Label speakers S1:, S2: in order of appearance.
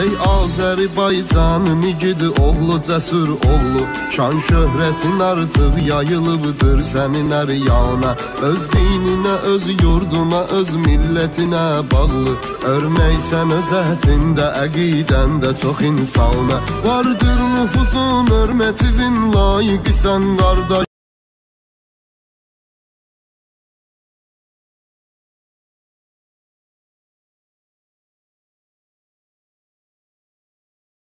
S1: Ey Azərbaycanın igidi oğlu, cəsur oğlu, şan şöhrətin artıq yayılıbdır sənin hər yana. Öz dininə, öz yurduna, öz millətinə bağlı, örməksən öz ətində, əqidəndə çox insana. Vardır nüfusun, hörmətivin layiqisən qardaş.